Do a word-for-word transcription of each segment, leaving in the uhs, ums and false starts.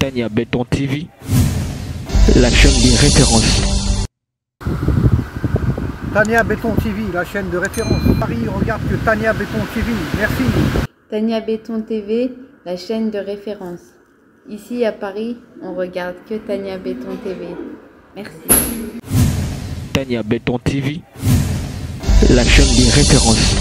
Tania Béton T V, la chaîne des références. Tania Béton T V, la chaîne de référence. Paris regarde que Tania Béton T V. Merci. Tania Béton T V, la chaîne de référence. Ici à Paris, on regarde que Tania Béton T V. Merci. Tania Béton T V, la chaîne des références.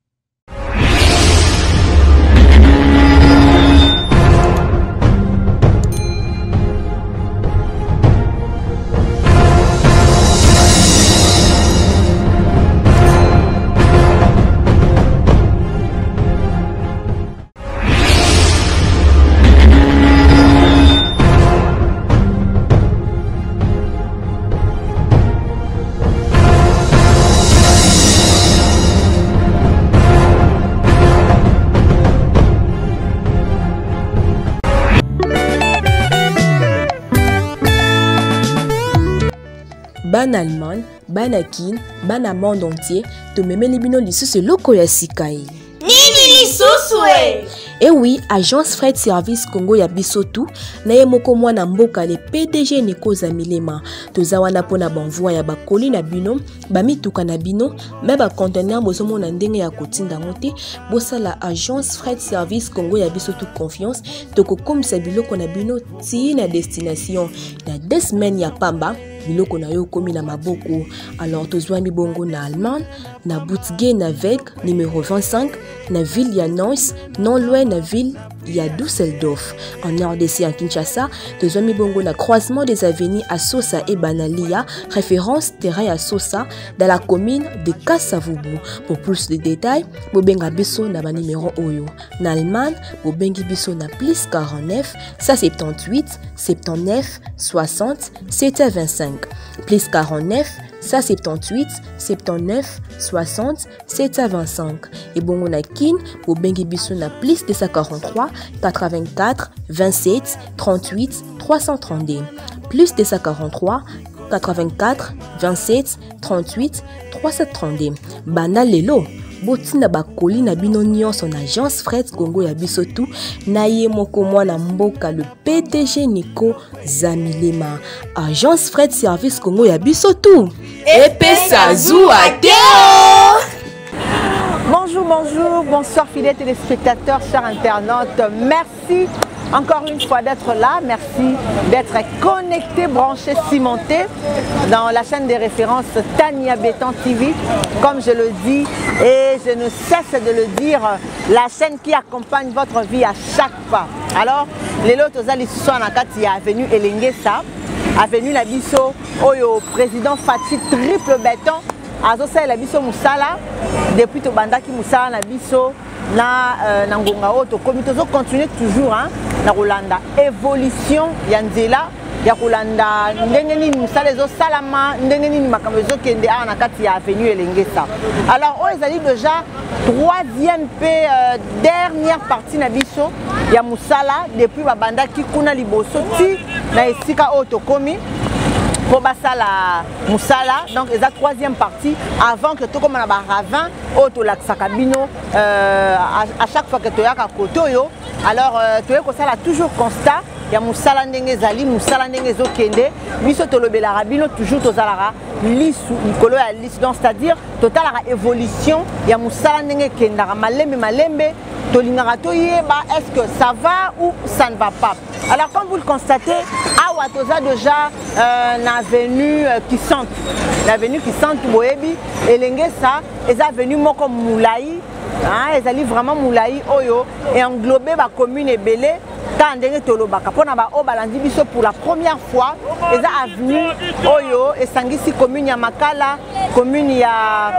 Ban Allemagne, ban Akin, ban à monde entier, to meme libino lisusu loko ya sikai. Nini lisusu? Eh oui, agence Freight Service Congo ya bisotu, na ye moko mwana mboka le P D G Nico Zamilema. Toza wana pona banvoi ya bakoli na bino, bamituka na bino, me ba conteneur bozomo na ndenge ya kotinda ngote, bosa la agence Freight Service Congo ya bisotu confiance, toko komisa biloko na bino ti na destination. Na deux semaines ya pamba, biloko na yo komi na maboko. Alors tozwami bongo na Allemagne, na Boutge na Weg numéro vingt-cinq, na ville ya Neuss, non loin na ville ya Düsseldorf. En R D C en Kinshasa, tozwami bongo na croisement des avenues à Sosa et Banalia, référence terrain à Sosa dans la commune de Kasavubu. Pour plus de détails, bobenga biso na ba numéro oyo. Na Allemagne, bobengi biso na plus quarante-neuf, cent soixante-dix-huit, soixante-dix-neuf, soixante, sept à vingt-cinq. Plus quarante-neuf, cent soixante-dix-huit, soixante-dix-neuf, soixante, sept à vingt-cinq. Et bongo na kin, bobengi biso na plus deux cent quarante-trois, quatre-vingt-quatre, vingt-sept, trente-huit, trois cent trente-deux. Plus deux cent quarante-trois, quatre-vingt-quatre, vingt-sept, trente-huit, trois cent trente-deux. Bana lelo, botina bakoli na bino nyonso na agence Freight Congo ya bisotu, na ye moko mwana mboka le P D G Nico Zamilema. Agence Freight Service Congo ya bisotu. Epesa zuwa teo. Bonjour, bonjour, bonsoir fidèles téléspectateurs, chers internautes. Merci encore une fois d'être là. Merci d'être connectés, branchés, cimentés dans la chaîne des références Tania Béton T V. Comme je le dis et je ne cesse de le dire, la chaîne qui accompagne votre vie à chaque pas. Alors, les lots aux Alissois Nakati a avenue Elengesa, avenue Labiso, Oyo, président Fachi, triple béton. Azosa la biso musala depuis to bandaki musala na biso na euh, na ngonga oto komito zo continuer toujours hein na Rolanda évolution ya nzela ya kolanda ndenge nini musala zo salama ndenge nini makambo zo kende a na kati ya avenue Elengesa. Alors on ezali déjà troisième pe euh, dernière partie na biso ya musala depuis ba bandaki kuna liboso ti na esika oto komi pour la Moussala, donc c'est la troisième partie avant que tout comme on a ravin auto la sakabino euh, à, à chaque fois que tu as un kotoyo alors tu es ça toujours constat il y a Moussala ndenge zali Moussala ndenge zo kende biso to lobela rabino toujours to zalara lisu nikolo ya lisu donc c'est-à-dire total la évolution il y a Moussala ndenge kendara malembe malembe to lingara to yeba est-ce que ça va ou ça ne va pas. Alors comme vous le constatez awa toza déjà euh, l'avenue euh, qui sent l'avenue qui sent boyebi Elengesa les avenues moko moulayi hein ils allaient vraiment moulayi oyo et englober ba commune ebele ta ndenge tolobaka pona ba o balandi biso pour la première fois les avenues oyo et sangisi commune ya Makala commune ya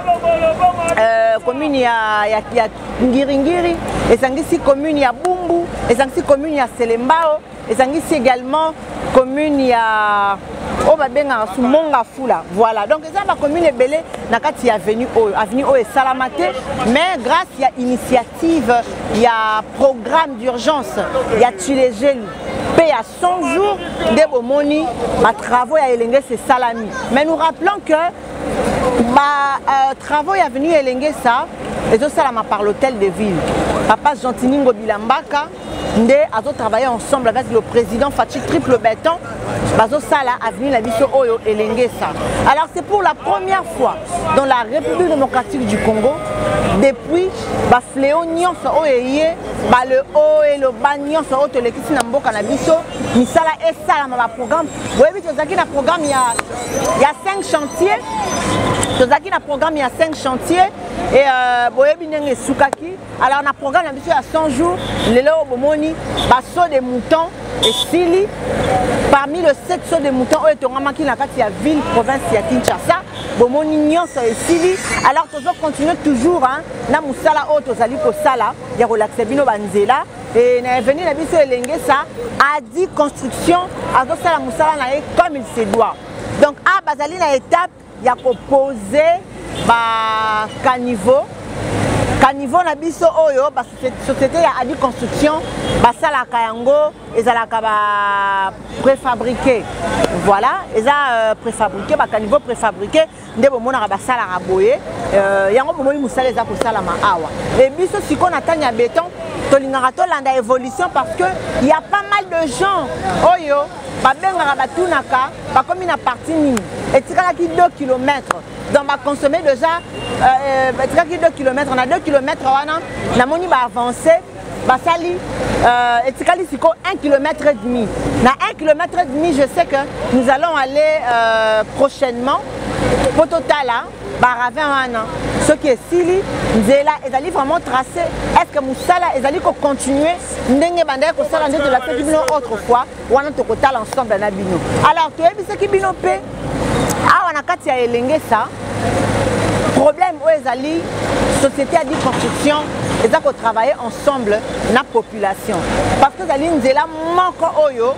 euh, commune ya ya, ya Ngiringiri et sangisi commune ya Bumbu et sangisi commune ya Selembao et sangisi également commune ya o babenga Sumonga Fula. Voilà, donc ça ma commune est belle nakati avenue o avenue o et Salamate, mais grâce à initiative il y a programme d'urgence il y a Tulegelu paye à cent jours de bomoni ma travaux à Elengesa c'est Salami. Mais nous rappelons que ma euh, travaux est venu Elengesa et tout ça là par l'hôtel de ville. Papa Gentiningo Bilambaka Nde azo travailler ensemble avec le président Fachi Triple Béton. Bazo Sala avenue la biso Oyo Elengesa. Alors c'est pour la première fois dans la République démocratique du Congo depuis ba fléau nyonso oyeye ba le haut et le bas nyonso o to lekisi na mboka na biso misala esala ma programme. Boyebi tozaki na programme il y a il y a cinq chantiers. Tozaki na programme il y a cinq chantiers et euh, boyebi ndenge sukaki. Alors na programme na biso ya cent jours lelo bomoni ba saut de moutons et sili parmi le sept sauts de moutons oyo tongamaki na kati ya ville province ya Kinshasa bomoni nyonso et sili. Alors tozo continuer toujours hein na musala oyo tozali ko sala ya relaxer bino banzela et na venu na biso elengesa a dit construction azo sala musala na ye comme il se doit. Donc a bazali na étape ya ko poser ba caniveau caniveau na biso oyo ba société ya Adi Construction basala kayango ezalaka ba préfabriqué. Voilà, eza euh, préfabriqué ba caniveau préfabriqué nde bomona basala raboye euh yango bomoni musala eza ko sala ma awa. Et biso siko na tanya béton tolingaka tolanda évolution parce que il y a pas mal de gens oyo babengaka batunaka bakomi na partie nini etikala ki deux kilomètres. Donc on va consommer déjà euh, deux kilomètres, on a deux kilomètres on a moni va avancer basali euh, etikali siko un kilomètre et demi. Na un kilomètre et demi, je sais que nous allons aller euh, prochainement pour total baravin ce qui est sili nzela ezali vraiment tracé. Est-ce que musala ezali ko continuer ndenge bandai ko sala ndenge la fait bino autrefois wana to kotal ensemble na bino. Alors tu yebi ce qui bino pe awa na kati ya elengesa problème où ezali société a dit construction et ça qu'on travailler ensemble na population parce que ezali nzela moko oyo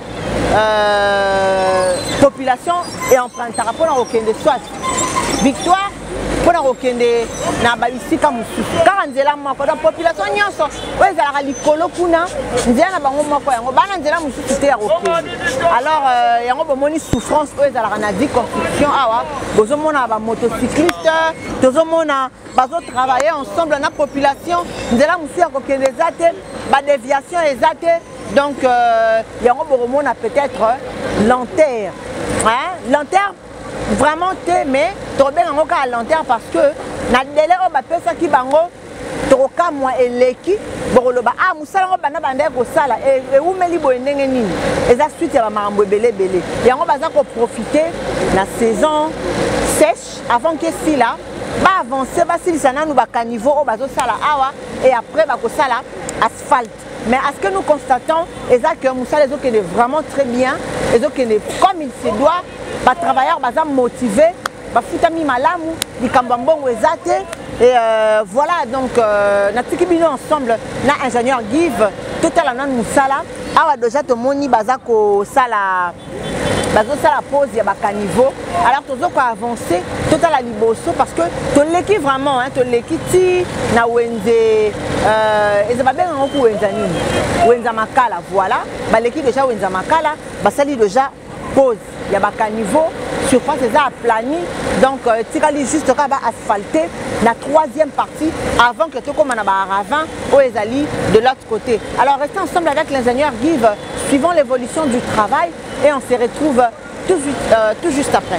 euh, population et empruntera pour na okende soit victoire pour na okende na baisika mususu car nzela moko da population nyonso oyo ezalaka likolo kuna nzela na bango moko yango bana nzela mususu te ya okende. Alors euh, yango bomoni souffrance oyo ezalaka na di construction awa bozomona ba motocycliste tozomona bazo travailler ensemble na population nzela mususu ya kokende ezate ba déviation ezate. Donc euh, yango bomona peut-être lanterne hein lanterne vraiment te mais tobe nango ka lanterne parce que na délai o ba pesa ki bango toka moi eleki boloba ah musala ngo bana banda ko sala e umeli bo ndenge nini eza suite ya mambo belé belé yango baza ko profiter la saison sèche avant que si là ba avancer ba silisa nanu ba caniveau o bazo sala awa et après ba ko sala asphalte. Mais à ce que nous constatons, c'est que Moussa les autres est vraiment très bien, les autres comme il se doit, les travailleurs sont motivés, les foutami malamu, les kambambon ezate et euh, voilà donc na tikibino ensemble na ingénieur Give total nan Moussala awa déjà to moni bazako sala bazo sala pause ya ba caniveau. Alors tozo ko avancer total à liboso parce que to leki vraiment hein to leki ti na wenze euh ezaba ben ngoko wenza nini wenza makala voilà ba leki déjà wenza makala basali déjà pause ya ba caniveau surface eza aplani donc euh, tikali juste ka ba asphalté la troisième partie avant que tout comme na ba ravin o ezali de l'autre côté. Alors restez ensemble avec l'ingénieur Give suivant l'évolution du travail et on se retrouve tout, euh, tout juste après.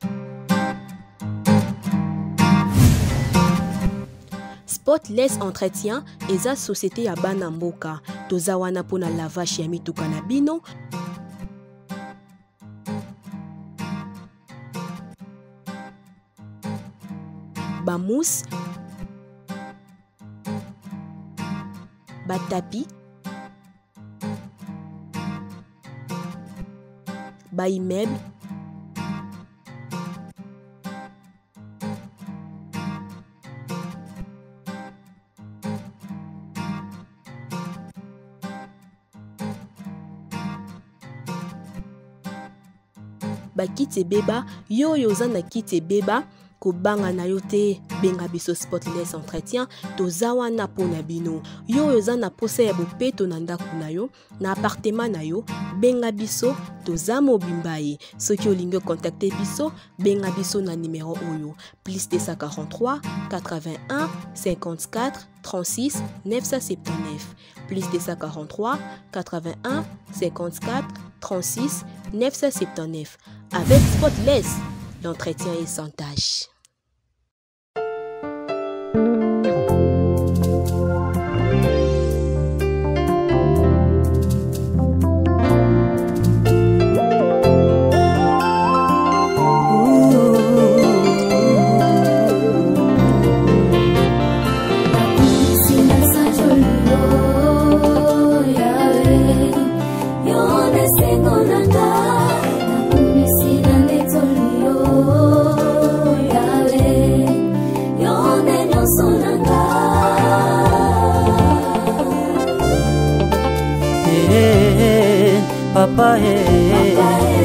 Spotless entretien eza société ya bana mboka toza wana pona lavage ya mituka na bino bamousse batapi ba immeuble bakiti beba yo yo za na kiti beba kobanga na yo te, benga biso Spotless Entretien, tozawa na pona bino. Yo yoza na posa ya bopeto na ndako na yo, na appartement na yo, benga biso, toza mobimba ye. Soki olingi contacter biso, benga biso na numéro oyo, plus deux cent quarante-trois, quatre-vingt-un, cinquante-quatre, trente-six, neuf cent soixante-dix-neuf, plus deux cent quarante-trois, quatre-vingt-un, cinquante-quatre, trente-six, neuf cent soixante-dix-neuf. Avec Spotless, l'entretien est sans tâche. Papa eh,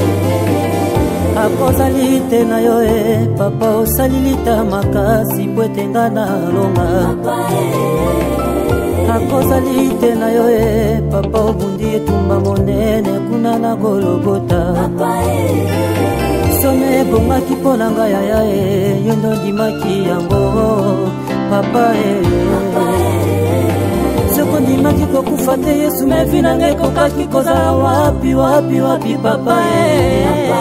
akozali te na yo eh, papa osalilita makasi po etenga na longa. Akozali te na yo eh, papa obundi etumba monene kuna na Golgota. Some ebongaki mpo na ngai yaya eh, yo ndo ndimaki yango papa eh. Soko ndimaki kokufa te Yesu mevi na ngai kokaki kozala wapi wapi wapi papa eh.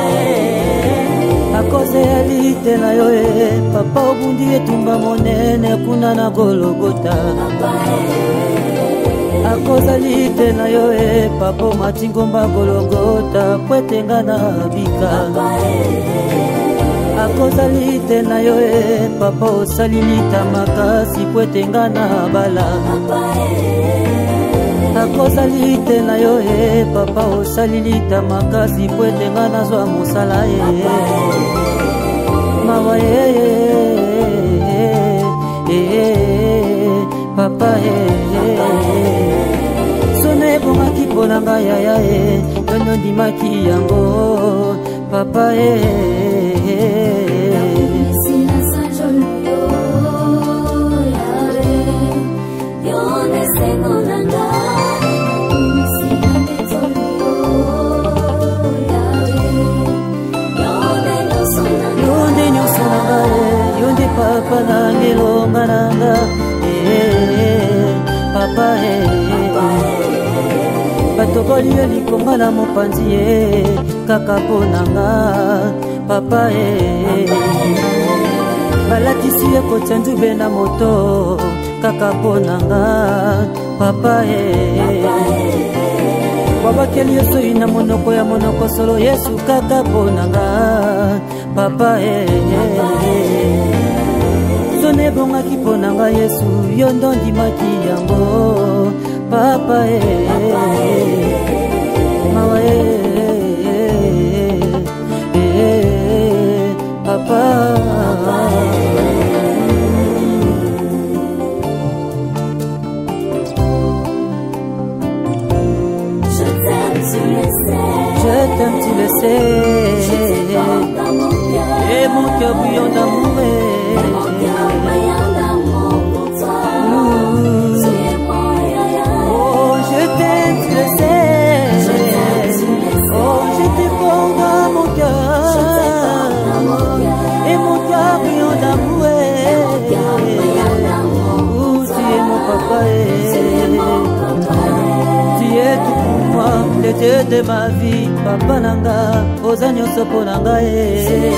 Akozali te na yo eh, papa obundi etumba monene kuna na Golgota. Akozali te na yo eh, papa omati ngomba Golgota po etenga na bika. Akozali te na yo eh, papa osalilita makasi po etenga na bala. Akozali te na yo eh, papa osalilita makasi po etenga na zwa mosala eh. Mawa eh, eh, eh, papa eh. Sone ebongaki mpo na ngai yaya eh, yondo ndimaki yango papa eh. Papa na ngelonga nanga eh, papa eh, batokoli yo likonga na mopanzi eh, kaka po nanga papa eh. Balatisi ye kotya nzube na moto kaka po nanga papa eh. Wabakeli yo soyi na monoko ya monoko solo Yesu kaka po nanga papa eh. Sone bongaki mpo na ngai Yesu yo ndo ndimaki yango papa eh. Mawa eh, eh, papa. Je t'aime, tu le sais. Je t'aime, tu le sais. Je te porte dans mon cœur. Et mon cœur bouillant d'amour. L'été de ma vie, papa nanga, oza nyonso po nanga eh.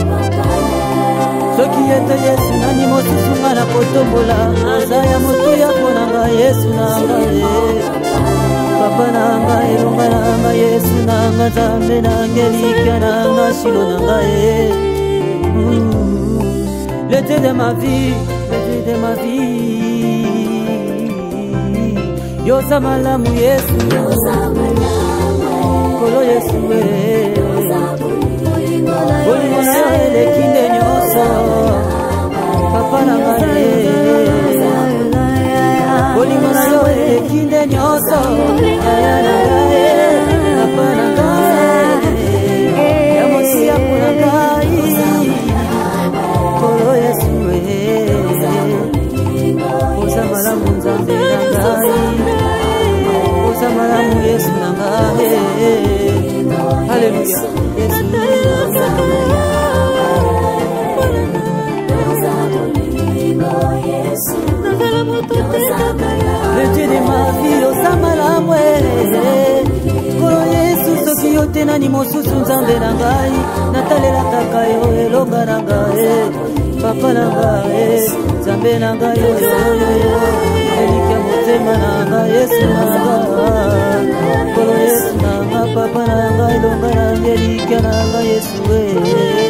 Soki ete Yesu nani mosusu nga na kotombola, aza ya motuya po nanga Yesu nanga eh. Papa nanga elonga nanga Yesu nanga Nzambe nanga elikya nanga shilo nanga eh. L'été de ma vie, l'été de ma vie, yoza malamu Yesu, yoza malamu kolo Yesu eh. Bolingo na yo elekinde nyonso papa nanga eh. Bolingo na yo elekinde nyonso papa nanga eh. Ya mosi ya po nanga Le Dieu de ma vie, osama la mwele Kolo Yesu soki yote nani mosusu nzambe na ngai Natalela kaka yo elonga na ngai Papa na ngai, nzambe na ngai yo yo yo yo Elike motema na ngai Yesu na ngai Kolo Yesu na ngai, papa na ngai elonga na ngai Elike na ngai Yesu we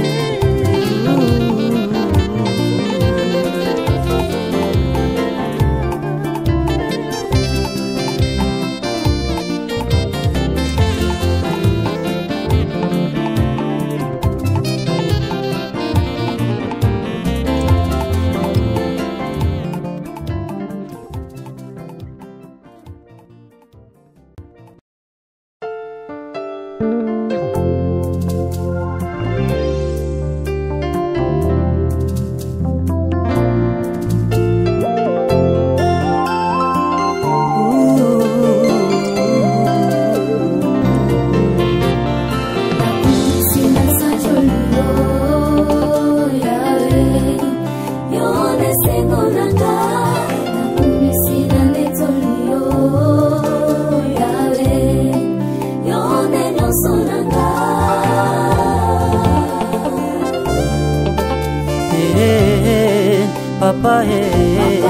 Papa eh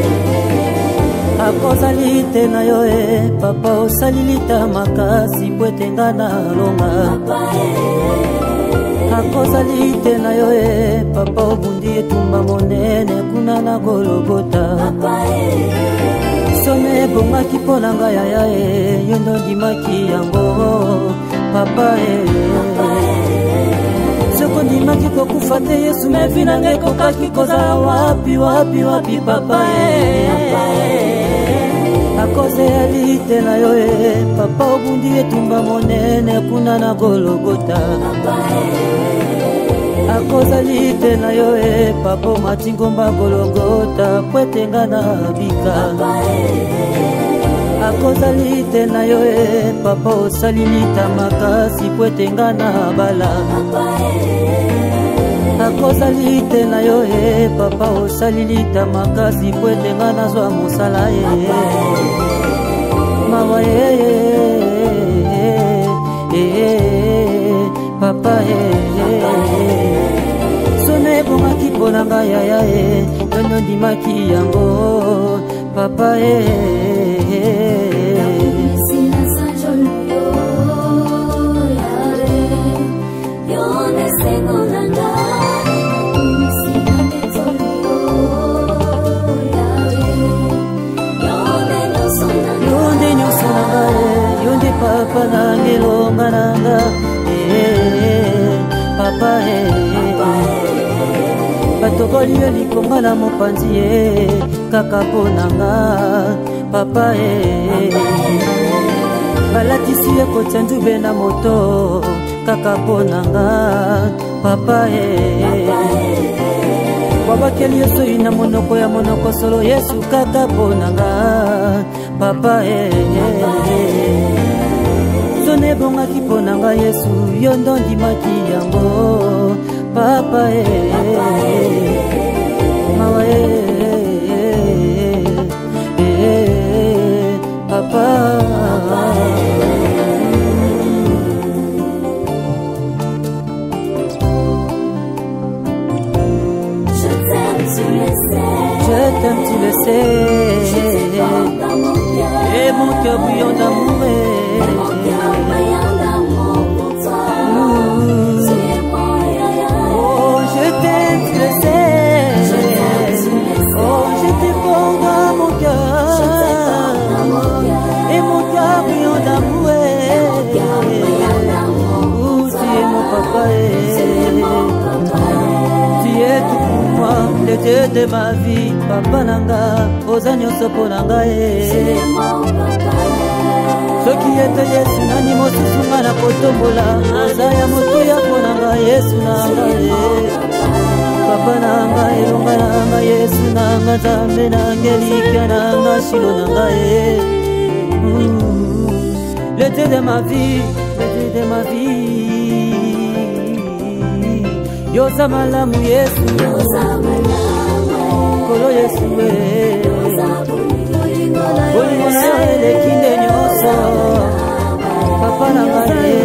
Akozali te na yo eh Papa osalilita makasi pwetenga na longa Papa eh Akozali te na yo eh Papa obundi etumba monene kuna na Golgota Papa eh Some bongaki pona nga ya ya eh Yondo dimaki yango Papa eh Papa eh Soko ndimaki kokufa te Yesu mevi nange kokaki kozala wapi wapi wapi papa eh Akoze alite na yo eh Papa obundi etumba monene kuna na Golgota Papa eh Akoze alite na yo eh Papa matingomba Golgota pwetenga na bika Papa eh Akoze te na yo eh Papa osalilita makasi pwetenga na bala Papa eh Akoze te na yo eh Papa osalilita makasi pwetenga na zwa mosala eh Mawa eh eh Papa eh Sone bongaki pona nga ya ya eh Yondo ndimaki yango Papa eh Papa nange longa nanga eh Papa eh Batokoli yo likonga na mopanzi eh Kaka ponanga Papa eh Balatisi ye kotia nzube na moto Kaka ponanga Papa eh Wabakeli yo soyi na monoko ya monoko solo Yesu kaka ponanga Papa eh Sone bongaki ponanga Yesu yondo ndimaki yango Papa eh Mawa eh eh Papa Je t'aime tu le sais Et mon cœur bouillant d'amour Oh je t'aime tu le sais Oh je t'aime dans mon cœur Et mon cœur bouillant d'amour Oh tu es mon papa Tu es tout pour moi Le Dieu de ma vie Papa nanga Ozanyo sopo nanga Soki ete Yesu nani mosusu nga na kotombola Aza ya moto ya ponanga Yesu nanga Papa nanga elonga nanga Yesu nanga Nzambe nanga elikya nanga Shilo nanga Le Dieu de ma vie Le Dieu de ma vie. Yoza malamu Yesu, kolo Yesu we. Bolingo na yo elekinde nyonso, papa na ngai.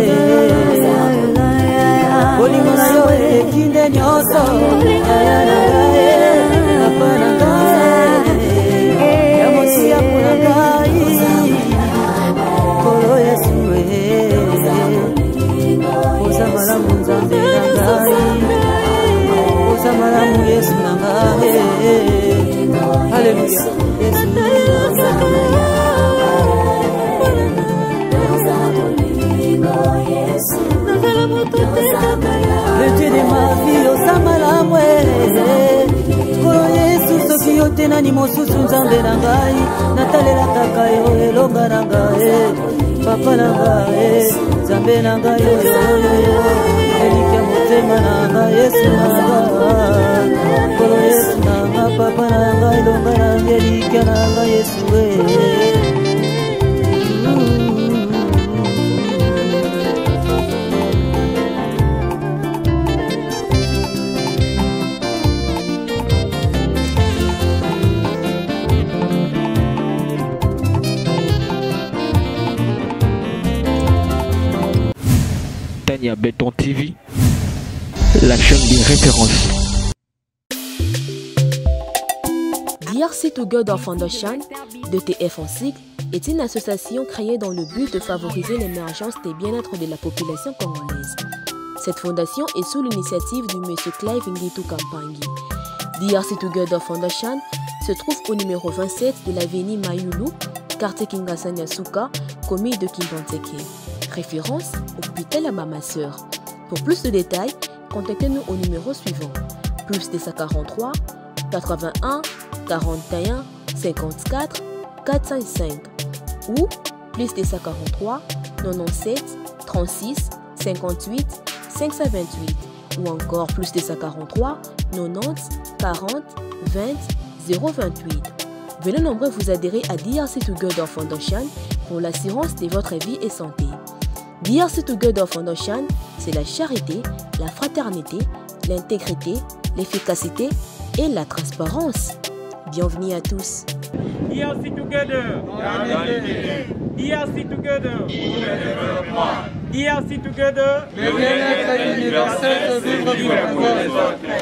Bolingo na yo elekinde nyonso, yaya na ngai, papa na ngai. Yamosi ya kuna ngai, kolo Yesu we. Oza malamu Nzambe na ngai, oza malamu Yesu na ngai. Hallelujah. Yesu na ngai. Le Dieu de ma vie, oza malamu kolo Yesu, soki yo te nani mosusu Nzambe na ngai, natalela kaka yo elonga na ngai, papa na ngai, Nzambe na ngai oyo elika motema na ngai, Yesu na ngai, kolo Yesu na ngai, papa na ngai, elonga na ngai, elika na ngai, Yesu we. Tania Béton T V, la chaîne des références. D R C Together Foundation, D T F en sigle, est une association créée dans le but de favoriser l'émergence des bien-être de la population congolaise. Cette fondation est sous l'initiative du monsieur Clive Ngitu Kampangi. D R C Together Foundation se trouve au numéro vingt-sept de l'avenue Mayulu, quartier Kingasanya Suka, commune de Kimbanteke. Référence Hôpital à ma sœur. Pour plus de détails, contactez-nous au numéro suivant plus deux cent quarante-trois quatre-vingt-un quarante-et-un cinquante-quatre quatre cent cinq ou plus deux cent quarante-trois quatre-vingt-dix-sept trente-six cinquante-huit cinq cent vingt-huit ou encore plus deux cent quarante-trois quatre-vingt-dix quarante vingt zéro vingt-huit. Venez nombreux vous adhérer à D R C Together Foundation pour l'assurance de votre vie et santé. D R C Together Foundation, c'est la charité, la fraternité, l'intégrité, l'efficacité et la transparence. Bienvenue à tous. D R C Together. D R C Together. D R C Together. Le bien-être universel de vivre pour les autres.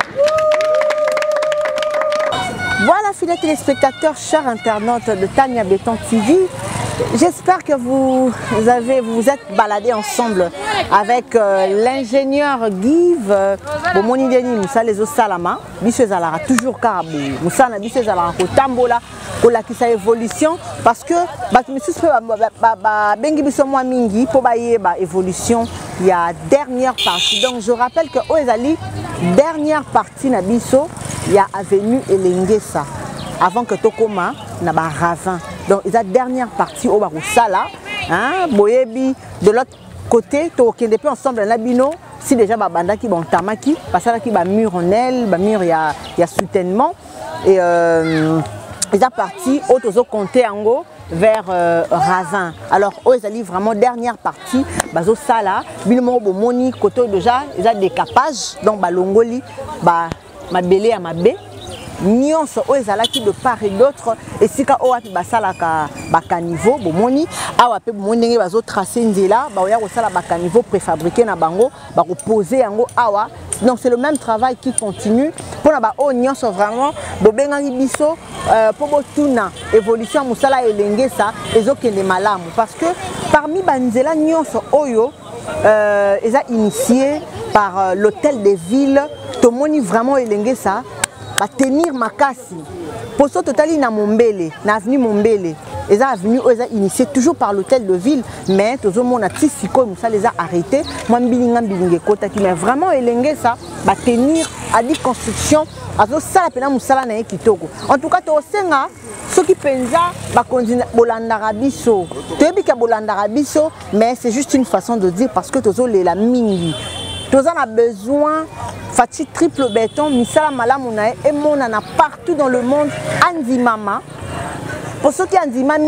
Voilà, fidèles téléspectateurs, chers internautes de Tania Béton T V. J'espère que vous avez vous, vous êtes baladés ensemble avec euh, l'ingénieur Give Bomoni Deni Moussa les Salama. Biso Zalara toujours carabou. Moussa na biso Zalara ko tambola ko la kisa évolution parce que batu misus pe ba bengi biso mwa mingi po ba yeba évolution il y a dernière partie. Donc je rappelle que Oezali dernière partie na biso il y a avenue Elengesa avant que Tokoma na ba ravin. Donc, la dernière partie au Barusala, hein, Boyebi, de l'autre côté, tu as ensemble un labino, si déjà Babanda qui bon tamaki, parce que y a mur en aile, mur il y a, y a soutènement, et euh, ils sont partis, autres ont compté en haut vers euh, Ravin. Alors, eux, ils ont vraiment dernière partie, bazo sala, bilmo bomoni, côté déjà, ils ont des capages, donc balongoli, ba ma belé à ma baie. Nyonso oezalaki de part et d'autre et sika owapi basalaka bakaniveau bomoni awa pe bomoni ndenge bazo tracer nzela ba oya kosala bakaniveau préfabriqué na bango ba reposer yango awa. Donc c'est le même travail qui continue pour na ba o nyonso vraiment bobengangi biso euh, pour botuna évolution musala elengesa ezokende malamu parce que parmi banzela nyonso oyo euh, eza initié par euh, l'hôtel des villes tomoni vraiment elengesa va tenir makasi. Pour ce total, il y a Mombele, l'avenue Mombele. Les avenues ont initié toujours par l'hôtel de ville, mais tout le monde a tissiko, ça les a arrêtés. Moi, je mais vraiment, ça va tenir à des constructions. En tout cas, ceux qui pensent que mais c'est juste une façon de dire parce que tout le monde la mingi. Tout le monde a besoin Fati triple béton, misala malamunae et monana partout dans le monde. Andimama. Pour ceux qui andimami,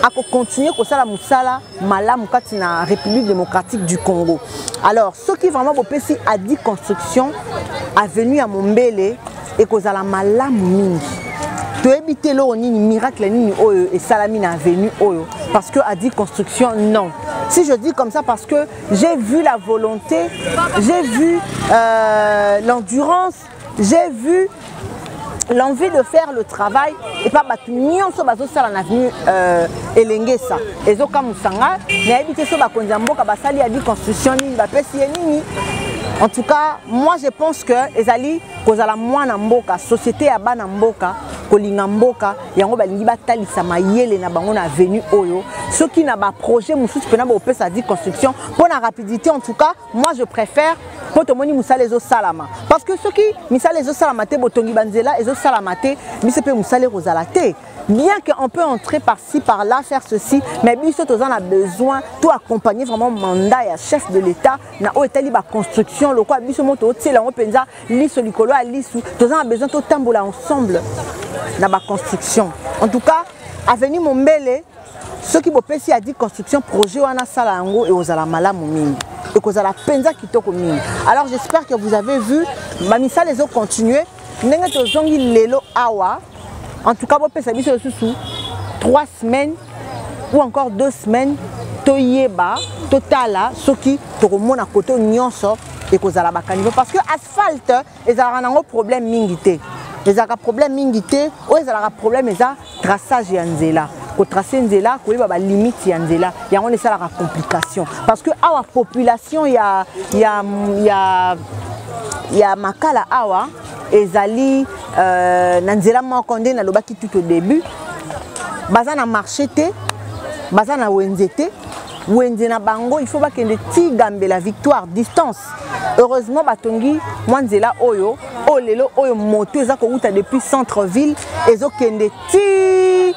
à continuer comme ça la musala malamu kati na République démocratique du Congo. Alors ce qui vraiment beau pesi a dit construction avenue à Mombele et cause à la malamu mingi. Tu éviter l'eau ni miracle ni oyo et salami na avenue oyo parce que a dit construction non. Si je dis comme ça parce que j'ai vu la volonté, j'ai vu euh, l'endurance, j'ai vu l'envie de faire le travail et pas battu nyonso bazo sala na avenue euh, elengesa ezoka musanga na éviter so ba konzamboka basali a dit construction ni ba pesi nini. En tout cas, moi je pense que ezali kozala mwana mboka société ya bana mboka kolinga mboka yango balingi batalisa mayele na bango na avenue oyo ceux qui na ba projet mususu pena ba opesa dit construction pour la rapidité. En tout cas, moi je préfère pour tout moni musala ezo salama parce que ceux qui misala ezo salama te botongi banzela ezo salama te misepe musala rozala te. Bien qu'on peut entrer par-ci, par-là, faire ceci, mais biso tous on a besoin tout accompagner vraiment mandat et chef de l'État na o etali ba construction le quoi biso moto tela on penza liso likolo a liso tous on a besoin tout tambola ensemble na ba construction. En tout cas, avenue Mombele ceux qui bopesi a dit construction projet wana sala yango et ozala malamu mingi et kozala penza kitoko mingi. Alors j'espère que vous avez vu mamisa les autres continuer ndenge tozongi lelo awa. En tout cas, vous pouvez savoir sous trois semaines ou encore deux semaines, toyeba, totala, ce qui te remonte à côté nyonso et cause à la bacanivo. Parce que asphalte, ils ont un problème mingité. Ils ont un problème mingité, ou ils ont un problème ils ont traçage yanzela. Ko tracer nzela, ko yeba ba limite yanzela. Il y a on ça la complication. Parce que à la population, il y a il y a il y a il y a makala awa. Ezali euh, nanzela makonde na lobaki tout au début baza na marché te baza na wenze te wenze na bango il faut ba kende ti gambe la victoire distance. Heureusement batongi mwanzela oyo o lelo oyo moto eza ko uta depuis centre ville ezo kende ti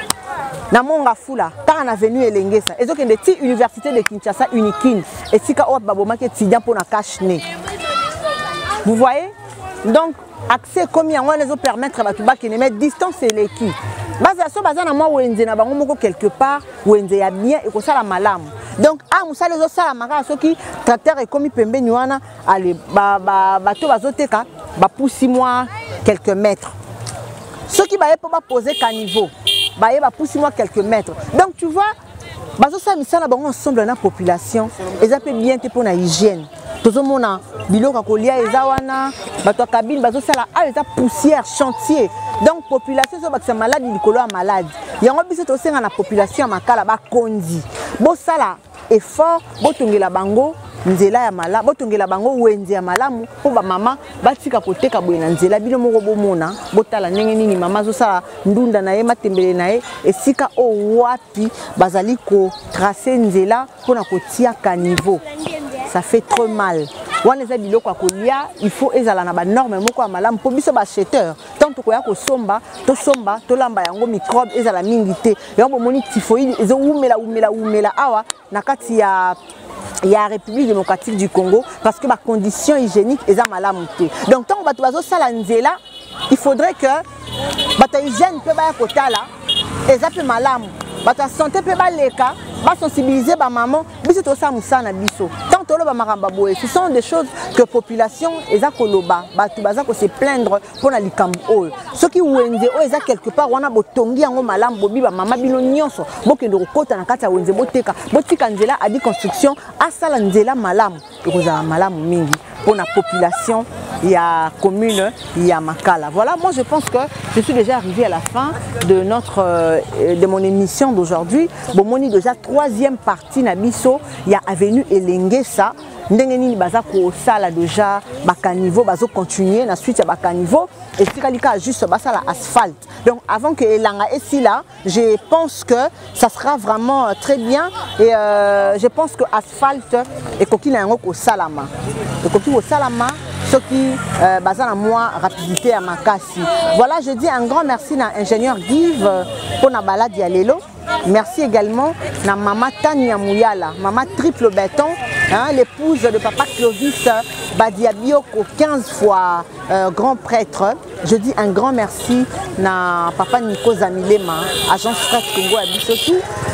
na monga fula ta na avenue elengesa ezo kende ti université de Kinshasa Unikine et sika o baboma ke étudiant pour na cache nez. Vous voyez? Donc, accès comme il y a les autres permettre à tout qui ne met distance et l'équipe. Basa so basa na moi wenze na bango moko quelque part wenze ya bien et ko sala malamu. Donc ah musala les autres sala maka soki tracteur et comme pembe nywana allez ba ba bato bazoteka ba poussi moi quelques mètres. Ceux qui ba pas poser caniveau, ba ba poussi moi quelques mètres. Donc tu vois baso sa misala bango ensemble na population, ils appellent bien te pour na hygiène. Tozomona biloko kolia ezawana bato cabine bazo sala a eza poussière chantier donc population so bakisa malade likolo ya malade yango biso to senga na population makala ba konzi bo sala effort botongela bango nzela ya mala botongela bango wenze ya malamu po ba mama batika koteka boye na nzela bino moko bomona botala ndenge nini mama zo sala ndunda na ye matembele na ye esika o wapi bazali ko tracer nzela pona kotia caniveau. Ça fait trop mal. Il faut ezala na ba norme moko ya malamu po biso ba acheteur tant to koya ko somba to somba to lamba yango microbe ezala mingité yango moni typhoïde ezo umela umela umela awa na kati ya ya République démocratique du Congo parce que ba conditions hygiéniques eza malamu te. Donc tant bato bazo sala nzela il faudrait que bata hygiène pe ba kotala eza pe malamu bata santé pe ba leka ba sensibiliser ba maman biso to sa musana biso tant to lo ba maramba boye. Ce sont des choses que population eza koloba batu baza ko se plaindre pour na likambo oyo soki wenze o eza quelque part wana botongi yango malamu bobi ba mama bino nyonso bokende kokota na kati ya wenze boteka botika nzela a dit construction asala nzela malamu ekozala malamu mingi pour la population il y a commune il y a makala. Voilà, moi je pense que je suis déjà arrivé à la fin de notre euh, de mon émission d'aujourd'hui. Bon moni déjà troisième partie na biso il y a avenue Elengesa ndenge nini baza ko sala déjà bakaniveau bazo continuer na suite ya bakaniveau et sikalika juste basala asphalte. Donc avant que elanga ici là, je pense que ça sera vraiment très bien et euh, je pense que asphalte et kokina yango ko salama. Et kokina ko salama ce qui euh, basé en moi rapidité à Makasi. Voilà, je dis un grand merci à l'ingénieur Guive pour la balade Yalelo. Merci également à maman Tania Mouyala, maman triple béton, hein, l'épouse de papa Clovis Badiabioko, quinze fois euh, grand prêtre. Je dis un grand merci à papa Nico Zamilema, agence Fred Congo à Bissotou.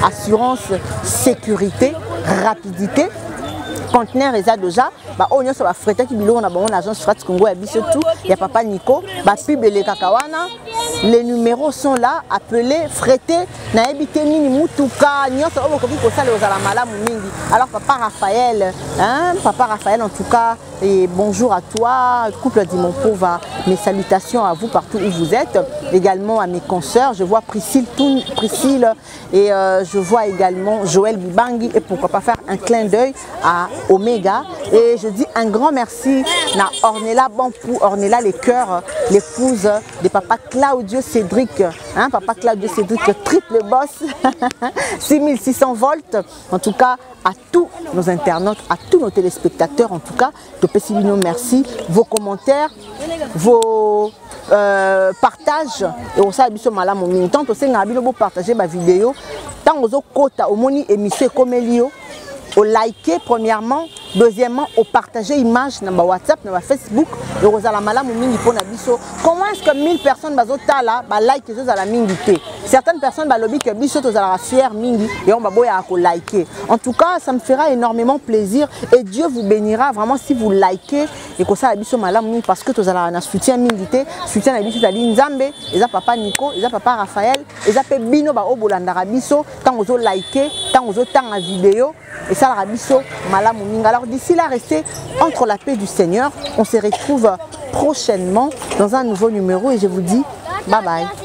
assurance, sécurité, rapidité. Conteneur et ça déjà, bah on y a frété qui bilou on a bon l'agence Fret Congo et biso tout, il y a papa Nico, bah pub les kakawana, les numéros sont là, appelez, frété, na ebité nini mutuka, nyonso obo kobi ko sala ozala malamu mingi. Alors papa Raphaël, hein, papa Raphaël en tout cas, et bonjour à toi, couple dit mon pauvre, mes salutations à vous partout où vous êtes, également à mes consoeurs, je vois Priscille, tout, Priscille et euh, je vois également Joël Bibangi et pourquoi pas faire un clin d'œil à Omega et je dis un grand merci à Ornella Bampou, Ornella les cœurs, l'épouse de papa Claudio Cédric, hein, papa Claudio Cédric, triple boss, six mille six cents volts, en tout cas à tous nos internautes, à tous nos téléspectateurs, en tout cas, de Pessibino, merci, vos commentaires, vos euh, partages, et on sait que malamu mingi, tant que c'est ngabilo bo partager ma vidéo, tant aux kota au moni émission comme Elio. Au liker premièrement, deuxièmement au partager image dans ma WhatsApp, dans ma Facebook, et aux alamala mingi pour nabiso. Comment est-ce que mille personnes bazota là, ba like les autres à la mingité. Certaines personnes ba lobby que biso aux ala fier mingi et on ba boya à liker. En tout cas, ça me fera énormément plaisir et Dieu vous bénira vraiment si vous likez et que ça abiso malamu mingi parce que aux ala na soutien mingité, soutien na biso ali Nzambe, et ça papa Nico, et ça papa Raphaël, et ça pe bino ba obolanda biso, tant aux liker, tant aux tant la vidéo. Et ça, la rabisso, malamu mingi. Alors d'ici là, restez entre la paix du Seigneur. On se retrouve prochainement dans un nouveau numéro et je vous dis bye bye.